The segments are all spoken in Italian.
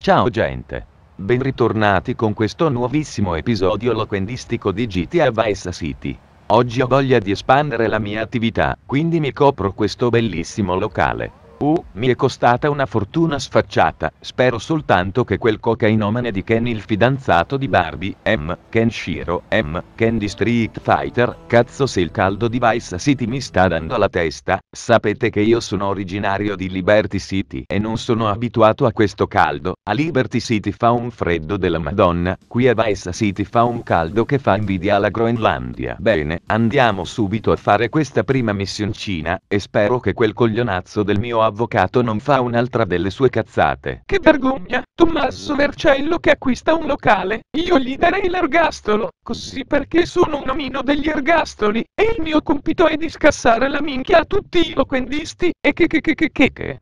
Ciao gente! Ben ritornati con questo nuovissimo episodio loquendistico di GTA Vice City. Oggi ho voglia di espandere la mia attività, quindi mi copro questo bellissimo locale. Mi è costata una fortuna sfacciata, spero soltanto che quel cocainomane di Ken, il fidanzato di Barbie, Kenshiro, Ken di Street Fighter, cazzo se il caldo di Vice City mi sta dando alla testa, sapete che io sono originario di Liberty City e non sono abituato a questo caldo, a Liberty City fa un freddo della Madonna, qui a Vice City fa un caldo che fa invidia alla Groenlandia. Bene, andiamo subito a fare questa prima missioncina, e spero che quel coglionazzo del mio avvocato non fa un'altra delle sue cazzate. Che vergogna, Tommaso Vercello che acquista un locale, io gli darei l'ergastolo, così perché sono un omino degli ergastoli, e il mio compito è di scassare la minchia a tutti i loquendisti, e che.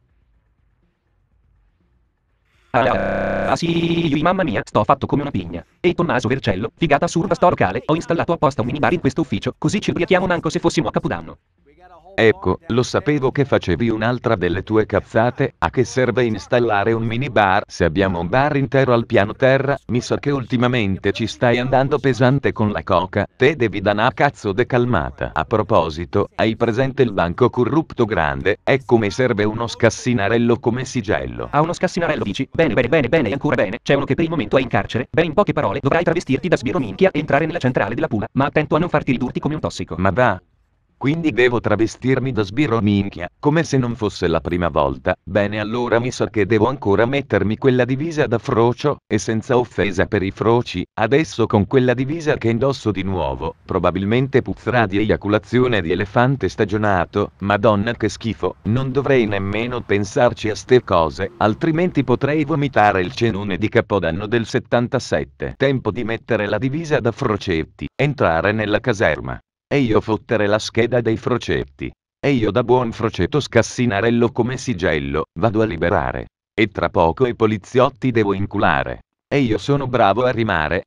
Ah sì, mamma mia, sto fatto come una pigna. Ehi Tommaso Vercello, figata assurda sto locale, ho installato apposta un minibar in questo ufficio, così ci ubriachiamo manco se fossimo a Capodanno. Ecco, lo sapevo che facevi un'altra delle tue cazzate. A che serve installare un minibar se abbiamo un bar intero al piano terra? Mi sa che ultimamente ci stai andando pesante con la coca, te devi da una cazzo de calmata. A proposito, hai presente il banco corrupto grande? Ecco, mi serve uno scassinarello come sigello. Ah, uno scassinarello dici? Bene, e ancora bene, c'è uno che per il momento è in carcere, beh in poche parole, dovrai travestirti da sbirro minchia e entrare nella centrale della Pula, ma attento a non farti ridurti come un tossico. Ma va? Quindi devo travestirmi da sbirro minchia, come se non fosse la prima volta? Bene, allora mi sa che devo ancora mettermi quella divisa da frocio, e senza offesa per i froci, adesso con quella divisa che indosso di nuovo, probabilmente puzzerà di eiaculazione di elefante stagionato, madonna che schifo, non dovrei nemmeno pensarci a ste cose, altrimenti potrei vomitare il cenone di Capodanno del 77. Tempo di mettere la divisa da frocetti, entrare nella caserma. E io fottere la scheda dei frocetti. E io da buon frocetto scassinarello come sigello, vado a liberare. E tra poco i poliziotti devo inculare. E io sono bravo a rimare,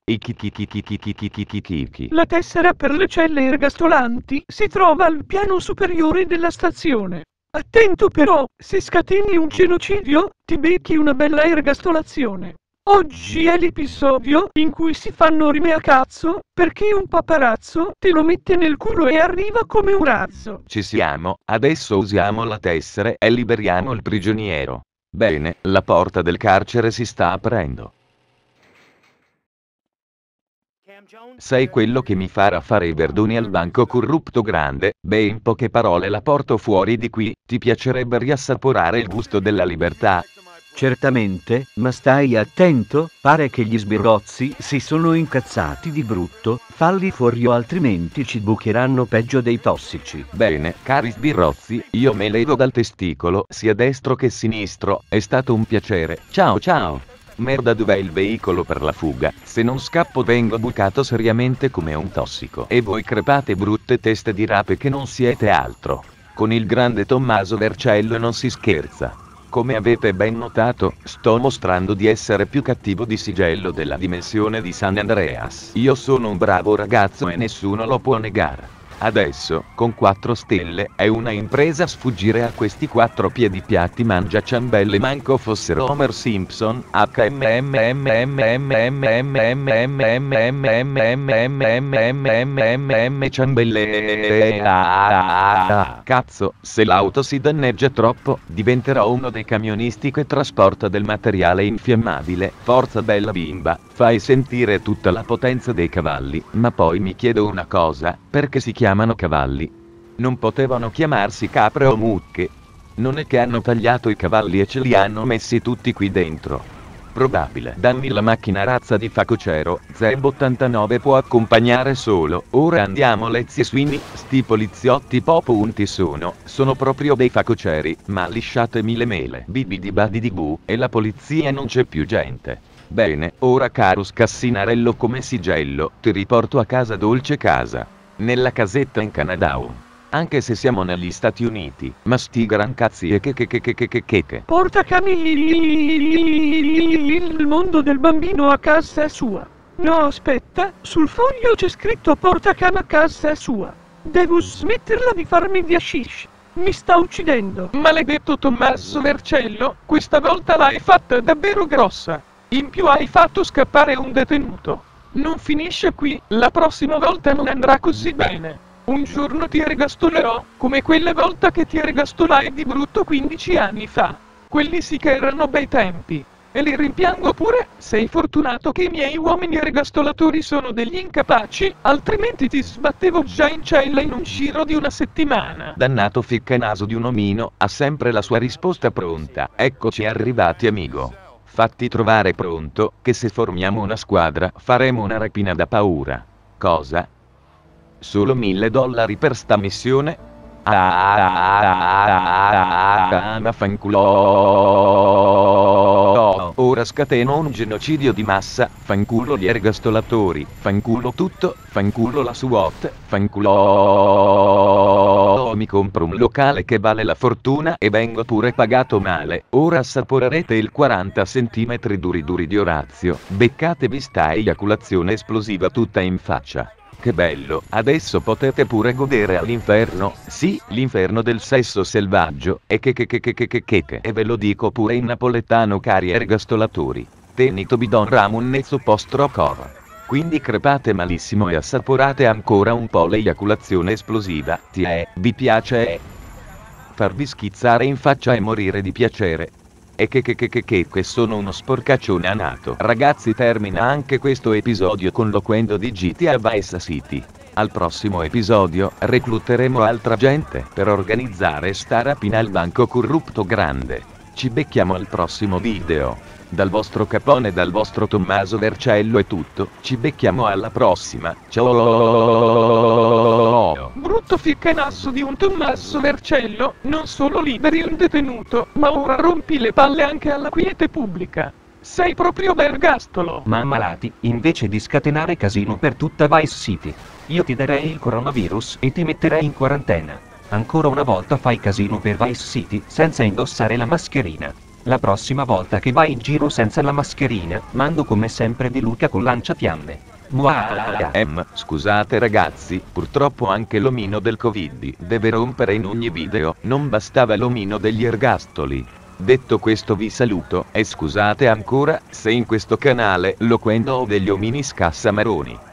iki. La tessera per le celle ergastolanti si trova al piano superiore della stazione. Attento però, se scateni un genocidio, ti becchi una bella ergastolazione. Oggi è l'episodio in cui si fanno rime a cazzo, perché un paparazzo te lo mette nel culo e arriva come un razzo. Ci siamo, adesso usiamo la tessera e liberiamo il prigioniero. Bene, la porta del carcere si sta aprendo. Sei quello che mi farà fare i verdoni al banco corrupto grande? Beh, in poche parole la porto fuori di qui, ti piacerebbe riassaporare il gusto della libertà? Certamente, ma stai attento, pare che gli sbirrozzi si sono incazzati di brutto, falli fuori o altrimenti ci bucheranno peggio dei tossici. Bene, cari sbirrozzi, io me levo dal testicolo, sia destro che sinistro, è stato un piacere, ciao. Merda, dov'è il veicolo per la fuga? Se non scappo vengo bucato seriamente come un tossico. E voi crepate brutte teste di rape che non siete altro. Con il grande Tommaso Vercello non si scherza. Come avete ben notato, sto mostrando di essere più cattivo di sigello della dimensione di San Andreas. Io sono un bravo ragazzo e nessuno lo può negare. Adesso, con 4 stelle, è una impresa sfuggire a questi 4 piedi piatti mangiaciambelle manco fossero Homer Simpson, ciambelle. Cazzo, se l'auto si danneggia troppo, diventerò uno dei camionisti che trasporta del materiale infiammabile. Forza bella bimba, fai sentire tutta la potenza dei cavalli, ma poi mi chiedo una cosa, perché si chiamano cavalli? Non potevano chiamarsi capre o mucche? Non è che hanno tagliato i cavalli e ce li hanno messi tutti qui dentro? Probabile. Dammi la macchina, razza di facocero, Zeb89 può accompagnare solo. Ora andiamo lezie Sweeney, sti poliziotti unti sono proprio dei facoceri, ma lisciatemi le mele. Bibidi badidi bu, e la polizia non c'è più gente. Bene, ora caro scassinarello come sigello, ti riporto a casa dolce casa. Nella casetta in Canada. Anche se siamo negli Stati Uniti, ma sti gran cazzi e che. Porta il mondo del bambino a casa sua. No, aspetta, sul foglio c'è scritto porta cam a casa sua. Devo smetterla di farmi di hashish. Mi sta uccidendo. Maledetto Tommaso Vercello, questa volta l'hai fatta davvero grossa. In più hai fatto scappare un detenuto. Non finisce qui, la prossima volta non andrà così bene. Un giorno ti ergastolerò, come quella volta che ti ergastolai di brutto 15 anni fa. Quelli sì che erano bei tempi. E li rimpiango pure, sei fortunato che i miei uomini ergastolatori sono degli incapaci, altrimenti ti sbattevo già in cella in un giro di una settimana. Dannato ficcanaso di un omino, ha sempre la sua risposta pronta. Eccoci arrivati amico. Fatti trovare pronto, che se formiamo una squadra faremo una rapina da paura. Cosa? Solo $1000 per sta missione? Ma fanculo. Ora scateno un genocidio di massa, fanculo gli ergastolatori, fanculo tutto, fanculo la SWAT, fanculo. Mi compro un locale che vale la fortuna e vengo pure pagato male. Ora assaporerete il 40 cm duri di Orazio. Beccatevi sta eiaculazione esplosiva tutta in faccia. Che bello, adesso potete pure godere all'inferno, sì, l'inferno del sesso selvaggio, e che, e ve lo dico pure in napoletano cari ergastolatori. Tenito bidon ramun nezzo postro cor. Quindi crepate malissimo e assaporate ancora un po' l'eiaculazione esplosiva, vi piace farvi schizzare in faccia e morire di piacere. E che sono uno sporcaccione anato. Ragazzi, termina anche questo episodio con loquendo di GTA Vice City. Al prossimo episodio recluteremo altra gente per organizzare sta rapina al banco corrupto grande. Ci becchiamo al prossimo video. Dal vostro capone, dal vostro Tommaso Vercello è tutto. Ci becchiamo alla prossima. Ciao. Brutto ficcanasso di un Tommaso Vercello, non solo liberi un detenuto, ma ora rompi le palle anche alla quiete pubblica. Sei proprio vergastolo. Ma ammalati, invece di scatenare casino per tutta Vice City, io ti darei il coronavirus e ti metterei in quarantena. Ancora una volta fai casino per Vice City senza indossare la mascherina. La prossima volta che vai in giro senza la mascherina, mando come sempre Di Luca con lanciafiamme. Scusate ragazzi, purtroppo anche l'omino del Covid deve rompere in ogni video, non bastava l'omino degli ergastoli. Detto questo vi saluto, e scusate ancora, se in questo canale loquendo ho degli omini scassamaroni.